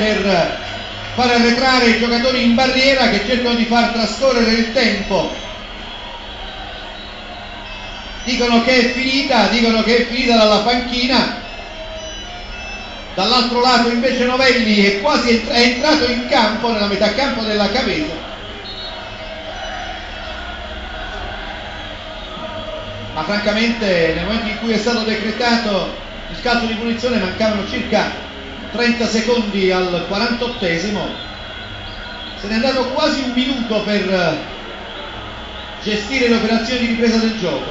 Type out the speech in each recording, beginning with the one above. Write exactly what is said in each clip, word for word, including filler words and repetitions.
per far arretrare i giocatori in barriera che cercano di far trascorrere il tempo. Dicono che è finita, dicono che è finita dalla panchina. Dall'altro lato invece Novelli è quasi è entrato in campo, nella metà campo della Cavese. Ma francamente nel momento in cui è stato decretato il calcio di punizione mancavano circa trenta secondi al quarantottesimo, se n'è andato quasi un minuto per gestire le operazioni di ripresa del gioco.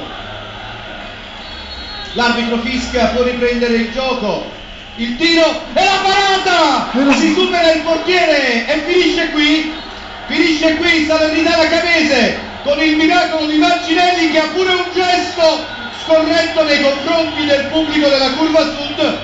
L'arbitro fischia, può riprendere il gioco, il tiro e la parata, si supera il portiere e finisce qui, finisce qui Salernitana Cavese con il miracolo di Mancinelli, che ha pure un gesto scorretto nei confronti del pubblico della curva sud.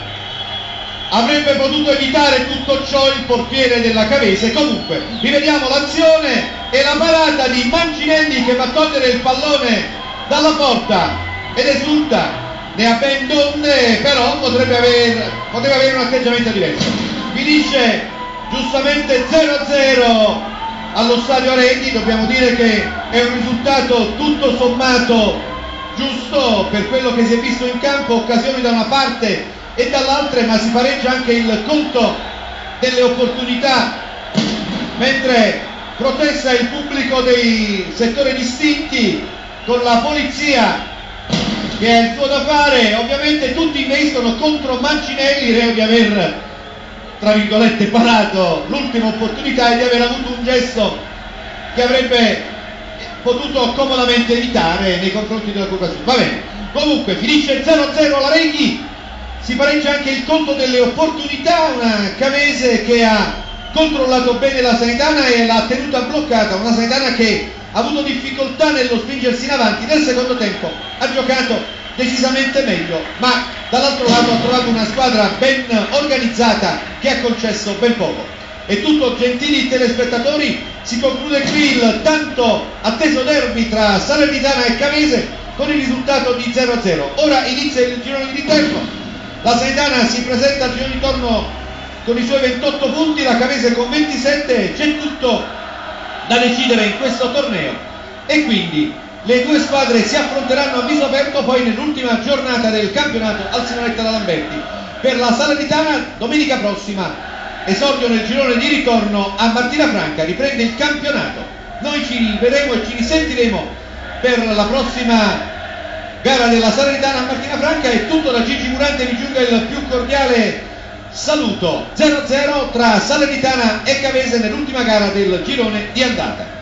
Avrebbe potuto evitare tutto ciò il portiere della Cavese. Comunque rivediamo l'azione e la parata di Mancinelli che va a togliere il pallone dalla porta ed esulta, ne ha ben donne, però potrebbe aver, potrebbe avere un atteggiamento diverso. Finisce giustamente zero a zero allo stadio Arendi. Dobbiamo dire che è un risultato tutto sommato giusto per quello che si è visto in campo, occasioni da una parte e dall'altra, ma si pareggia anche il conto delle opportunità, mentre protesta il pubblico dei settori distinti con la polizia che ha il suo da fare. Ovviamente tutti investono contro Mancinelli, reo di aver, tra virgolette, parato l'ultima opportunità e di aver avuto un gesto che avrebbe potuto comodamente evitare nei confronti della curva sud. Va bene, comunque finisce zero a zero alla Reghi, si pareggia anche il conto delle opportunità, una Cavese che ha controllato bene la Salernitana e l'ha tenuta bloccata, una Salernitana che ha avuto difficoltà nello spingersi in avanti. Nel secondo tempo ha giocato decisamente meglio, ma dall'altro lato ha trovato una squadra ben organizzata che ha concesso ben poco. È tutto, gentili telespettatori, si conclude qui il tanto atteso derby tra Salernitana e Cavese con il risultato di zero a zero. Ora inizia il girone di ritorno, la Salernitana si presenta al girone di ritorno con i suoi ventotto punti, la Cavese con ventisette. C'è tutto da decidere in questo torneo e quindi le due squadre si affronteranno a viso aperto poi nell'ultima giornata del campionato al Simonetta da Lamberti. Per la Salernitana domenica prossima esordio nel girone di ritorno a Martina Franca, riprende il campionato. Noi ci rivedremo e ci risentiremo per la prossima gara della Salernitana a Martina Franca. È tutto da Gigi Murante, vi giunga il più cordiale saluto. Zero a zero tra Salernitana e Cavese nell'ultima gara del girone di andata.